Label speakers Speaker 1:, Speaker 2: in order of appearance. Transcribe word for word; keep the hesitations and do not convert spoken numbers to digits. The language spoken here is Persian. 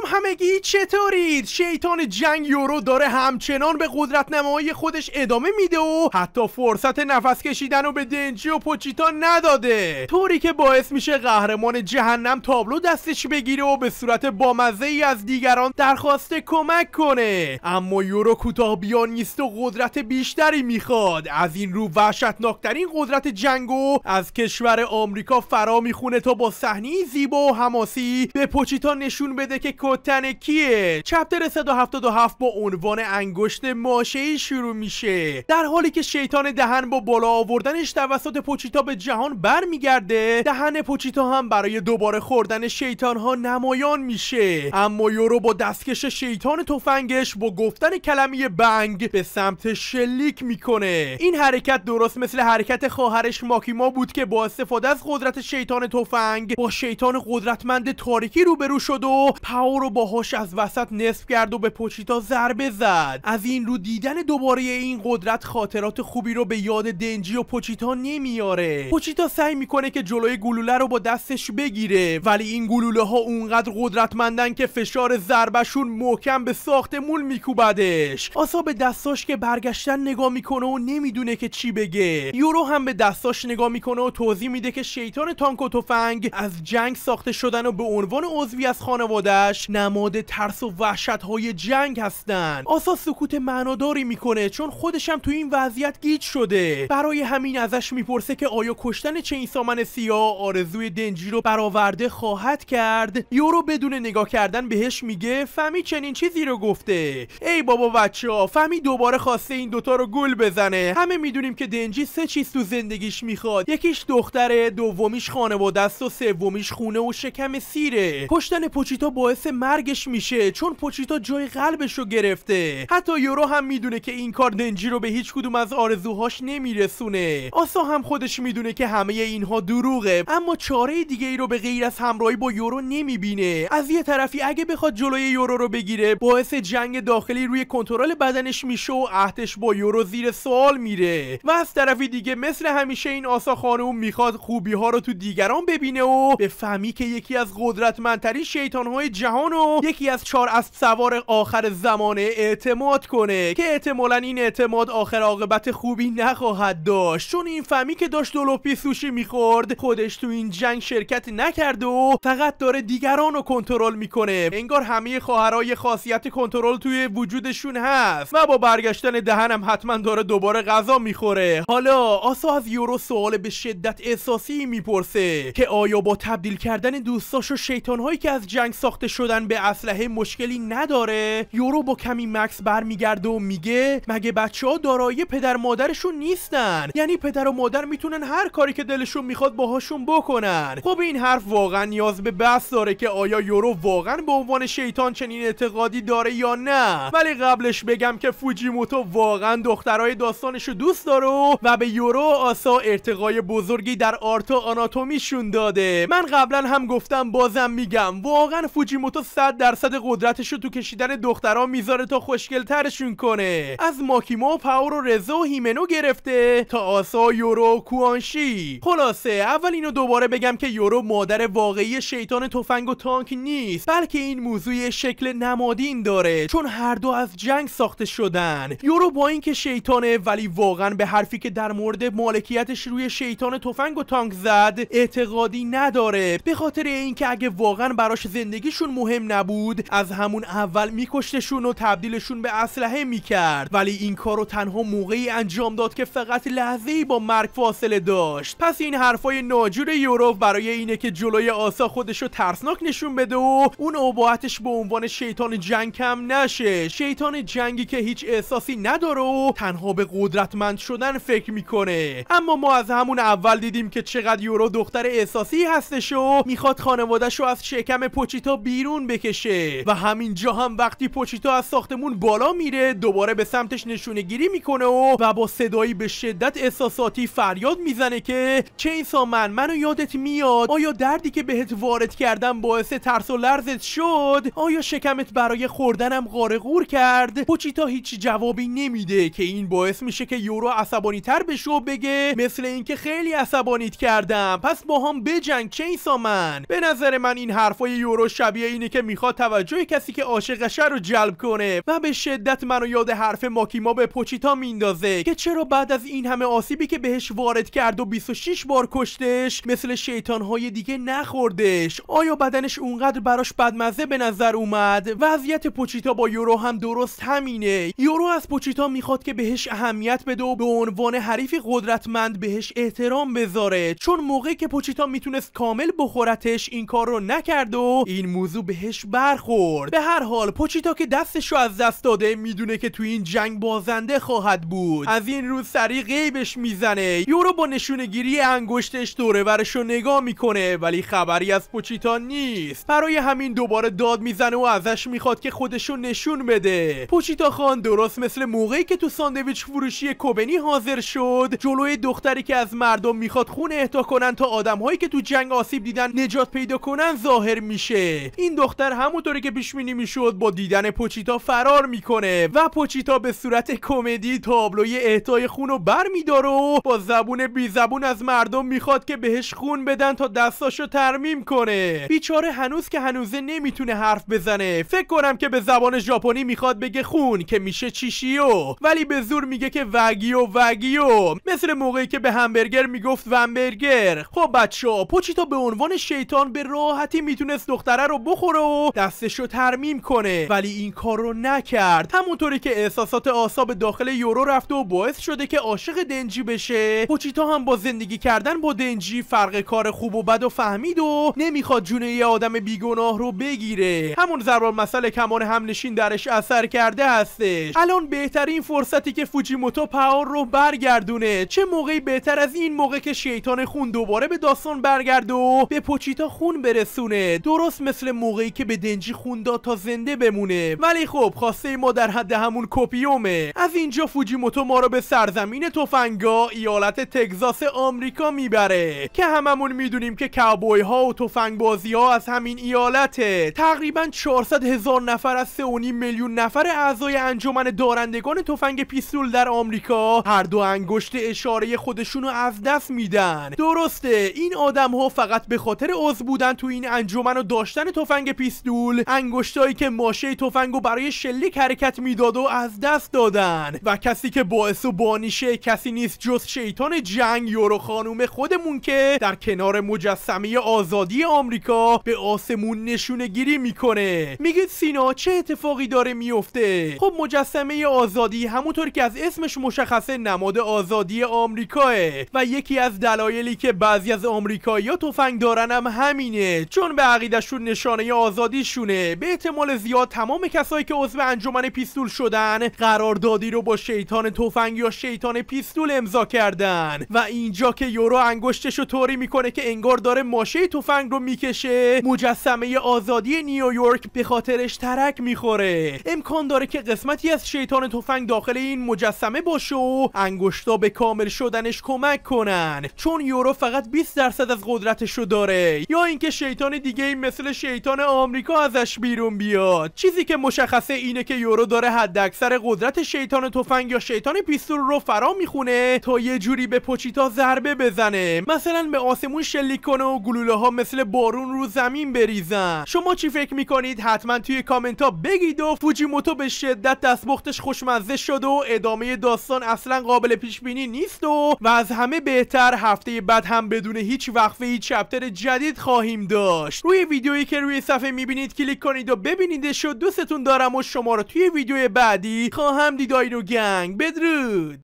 Speaker 1: همگی چطورید؟ شیطان جنگ یورو داره همچنان به قدرت نمایی خودش ادامه میده و حتی فرصت نفس کشیدن رو به دنجی و پوچیتا نداده، طوری که باعث میشه قهرمان جهنم تابلو دستش بگیره و به صورت بامزه ای از دیگران درخواست کمک کنه. اما یورو کوتاه بیان نیست و قدرت بیشتری میخواد. از این رو وحشتناکترین قدرت جنگو از کشور آمریکا فرا میخونه تا با صحنه زیبا و حماسی به پوچیتا نشون بده که کتن کیه. چپتر صد و هفتاد و هفت با عنوان انگشت ماشه‌ای شروع میشه. در حالی که شیطان دهن با بالا آوردنش توسط پوچیتا به جهان برمیگرده، دهن پوچیتا هم برای دوباره خوردن شیطانها نمایان میشه. اما یورو با دستکش شیطان تفنگش با گفتن کلمه بنگ به سمت شلیک میکنه. این حرکت درست مثل حرکت خواهرش ماکیما بود که با استفاده از قدرت شیطان تفنگ با شیطان قدرتمند تاریکی روبرو شد و پاو رو باهاش از وسط نصف کرد و به پوچیتا ضربه زد. از این رو دیدن دوباره این قدرت خاطرات خوبی رو به یاد دنجی و پوچیتا نمیاره. پوچیتا سعی میکنه که جلوی گلوله رو با دستش بگیره، ولی این گلوله ها اونقدر قدرتمندن که فشار ضربشون محکم به ساختمون میکوبدش. آسا به دستاش که برگشتن نگاه میکنه و نمیدونه که چی بگه. یورو هم به دستاش نگاه میکنه و توضیح میده که شیطان تانک و تفنگ از جنگ ساخته شدن و به عنوان عضوی از خانواده‌اش نماد ترس و وحشت‌های جنگ هستن. آسا سکوت معناداری میکنه چون خودش هم تو این وضعیت گیج شده. برای همین ازش میپرسه که آیا کشتن چینسامن سیاه آرزوی دنجی رو برآورده خواهد کرد. یورو بدون نگاه کردن بهش میگه فهمی چنین چیزی رو گفته. ای بابا بچه‌ها، فهمی دوباره خواسته این دوتا رو گول بزنه. همه میدونیم که دنجی سه چیز تو زندگیش میخواد. یکیش دختره، دومیش خانواده است و سومیش خونه و شکم سیره. کشتن پوچیتا باعث مرگش میشه چون پوچیتا جای قلبش رو گرفته. حتی یورو هم میدونه که این کار دنجی رو به هیچ کدوم از آرزوهاش نمیرسونه. آسا هم خودش میدونه که همه اینها دروغه، اما چاره دیگه ای رو به غیر از همراهی با یورو نمیبینه. از یه طرفی اگه بخواد جلوی یورو رو بگیره باعث جنگ داخلی روی کنترل بدنش میشه و عهدش با یورو زیر سوال میره، و از طرفی دیگه مثل همیشه این آسا خانوم میخواد خوبی ها رو تو دیگران ببینه و به فهمی که یکی از قدرتمندترین شیطانهای جهان و یکی از چهار اسب سوار آخر زمانه اعتماد کنه که احتمالاً این اعتماد آخر عاقبت خوبی نخواهد داشت، چون این فهمی که داشت دولوپی سوشی میخورد خودش تو این جنگ شرکت نکرده و فقط داره دیگران رو کنترل میکنه. انگار همه خواهرای خاصیت کنترل توی وجودشون هست و با برگشتن دهنم حتما داره دوباره غذا میخوره. حالا آسا از یورو سوال به شدت احساسی میپرسه که آیا با تبدیل کردن دوستاش و شیطانهایی که از جنگ ساخته شدن به اسلحه مشکلی نداره؟ یورو با کمی مکس برمیگرده و میگه مگه بچه‌ها دارایی پدر مادرشون نیستن؟ یعنی پدر و مادر میتونن هر کاری که دلشون میخواد باهاشون بکنن. خب این حرف واقعا نیاز به بحث داره که آیا یورو واقعا به عنوان شیطان چنین اعتقادی داره یا نه. ولی قبلش بگم که فوجیموتو واقعا دخترای داستانشو دوست داره و به یورو آسا ارتقای بزرگی در آرت و آناتومیشون داده. من قبلا هم گفتم بازم میگم واقعا فوجیموتو صد درصد قدرتشو تو کشیدن دخترها میذاره تا خوشگل‌ترشون کنه. از ماکیما و پاو و رزو و هیمنو گرفته تا آسا، یورو و کوانشی. خلاصه اول اینو دوباره بگم که یورو مادر واقعی شیطان تفنگ و تانک نیست، بلکه این موضوع شکل نمادین داره چون هر دو از جنگ ساخته شدن. یورو با اینکه شیطانه ولی واقعا به حرفی که در مورد مالکیتش روی شیطان تفنگ و تانک زد اعتقادی نداره، به خاطر اینکه اگه واقعا براش زندگیشون مهم نبود از همون اول میکشتشون و تبدیلشون به اسلحه میکرد، ولی این کارو تنها موقعی انجام داد که فقط لحظه‌ای با مرگ فاصله داشت. پس این حرفای ناجور یورو برای اینه که جلوی آسا خودشو ترسناک نشون بده و اون اباحتش به عنوان شیطان جنگ کم نشه. شیطان جنگی که هیچ احساسی نداره و تنها به قدرتمند شدن فکر میکنه. اما ما از همون اول دیدیم که چقدر یورو دختر احساسی هستش و میخواد خانواده‌شو از شکم پوچیتا بیرون بکشه، و همینجا هم وقتی پوچیتا از ساختمون بالا میره دوباره به سمتش نشونه گیری میکنه و و با صدایی به شدت احساساتی فریاد میزنه که چینسامن منو یادت میاد؟ آیا دردی که بهت وارد کردم باعث ترس و لرزت شد؟ آیا شکمت برای خوردنم غارغور کرد؟ پوچیتا هیچ جوابی نمیده که این باعث میشه که یورو عصبانی تر بشه و بگه مثل اینکه خیلی عصبانیت کردم، پس با هم بجنگ چینسامن. به نظر من این حرفای یورو شبیه اینه که که میخواد توجه کسی که عاشقشه رو جلب کنه و به شدت منو یاد حرف ماکیما به پوچیتا میندازه که چرا بعد از این همه آسیبی که بهش وارد کرد و بیست و شش بار کشتش مثل شیطانهای دیگه نخوردش. آیا بدنش اونقدر براش بدمزه به نظر اومد؟ وضعیت پوچیتا با یورو هم درست همینه. یورو از پوچیتا میخواد که بهش اهمیت بده و به عنوان حریفی قدرتمند بهش احترام بذاره، چون موقعی که پوچیتا میتونست کامل بخورتش این کار رو نکرد و این موضوع بهش برخورد. به هر حال پوچیتا که دستش رو از دست داده میدونه که تو این جنگ بازنده خواهد بود. از این رو سریع غیبش میزنه. یورو با نشونگیری انگشتش دوره ورش رو نگاه میکنه ولی خبری از پوچیتا نیست. برای همین دوباره داد میزنه و ازش میخواد که خودشو نشون بده. پوچیتا خان درست مثل موقعی که تو ساندویچ فروشی کوبنی حاضر شد جلوی دختری که از مردم میخواد خون اهدا کنن تا آدمهایی که تو جنگ آسیب دیدن نجات پیدا کنن ظاهر میشه. این دختر همونطوری که پیش بینی میشد با دیدن پوچیتا فرار میکنه و پوچیتا به صورت کمدی تابلوی اهدای خون رو برمیداره و با زبون بی زبون از مردم میخواد که بهش خون بدن تا دستاشو ترمیم کنه. بیچاره هنوز که هنوزه نمیتونه حرف بزنه. فکر کنم که به زبان ژاپنی میخواد بگه خون که میشه چیشیو، ولی به زور میگه که وگیو وگیو، مثل موقعی که به همبرگر میگفت ومبرگر. خب بچه‌ها، پوچیتا به عنوان شیطان به راحتی میتونست دختره رو بخوره و دستشو ترمیم کنه ولی این کار رو نکرد. همونطوری که احساسات اعصاب داخل یورو رفته و باعث شده که عاشق دنجی بشه، پوچیتا هم با زندگی کردن با دنجی فرق کار خوب و بد و فهمید و نمیخواد جون یه آدم بیگناه رو بگیره. همون ضرب المثل کمان همنشین درش اثر کرده هستش. الان بهترین فرصتی که فوجیموتو پاور رو برگردونه. چه موقعی بهتر از این موقع که شیطان خون دوباره به داستان برگرده و به پوچیتا خون برسونه، درست مثل موقعی که به دنجی خون داد تا زنده بمونه. ولی خب خواسته ما در حد همون کپیومه. از اینجا فوجیموتو ما رو به سرزمین تفنگا ایالت تگزاس آمریکا میبره که هممون میدونیم که کاوبوی ها و تفنگ بازی ها از همین ایالته. تقریبا چهارصد هزار نفر از سه و نیم میلیون نفر اعضای انجمن دارندگان تفنگ پیستول در آمریکا هر دو انگشت اشاره خودشونو از دست میدن. درسته این آدم ها فقط به خاطر عضو بودن تو این انجمن و داشتن تفنگ پیستول انگشتایی که ماشه تفنگو برای شلیک حرکت میداد و از دست دادن و کسی که باعث و بانیشه کسی نیست جز شیطان جنگ یورو خانوم خودمون که در کنار مجسمه آزادی آمریکا به آسمون نشونه گیری میکنه. میگید سینا چه اتفاقی داره میفته؟ خب مجسمه آزادی همونطور که از اسمش مشخصه نماد آزادی آمریکاه و یکی از دلایلی که بعضی از آمریکایی‌ها تفنگ دارن هم همینه، چون به عقیده‌شون نشانه آزادیشونه. به احتمال زیاد تمام کسایی که عضو انجمن پیستول شدن قراردادی رو با شیطان تفنگ یا شیطان پیستول امضا کردن و اینجا که یورو انگشتشو طوری میکنه که انگار داره ماشه تفنگ رو میکشه، مجسمه آزادی نیویورک به خاطرش ترک میخوره. امکان داره که قسمتی از شیطان تفنگ داخل این مجسمه باشه و انگشتا به کامل شدنش کمک کنن، چون یورو فقط بیست درصد از قدرتشو داره، یا اینکه شیطان دیگه مثل شیطان آمریکا ازش بیرون بیاد. چیزی که مشخصه اینه که یورو داره حداکثر قدرت شیطان تفنگ یا شیطان پیستول رو فرا میخونه تا یه جوری به پوچیتا ضربه بزنه، مثلا به آسمون شلیک کنه و گلوله ها مثل بارون رو زمین بریزن. شما چی فکر میکنید؟ حتما توی کامنت ها بگید. و فوجیموتو به شدت دستمختش خوشمزه شد و ادامه داستان اصلا قابل پیش بینی نیست و و از همه بهتر هفته بعد هم بدون هیچ وقفه هیچ چپتر جدید خواهیم داشت. روی ویدیویی که روی صفحه میبینید کلیک کنید و ببینیدش و دوستتون دارم و شما رو توی ویدیو بعدی خواهم دید. آینو گنگ بدرود.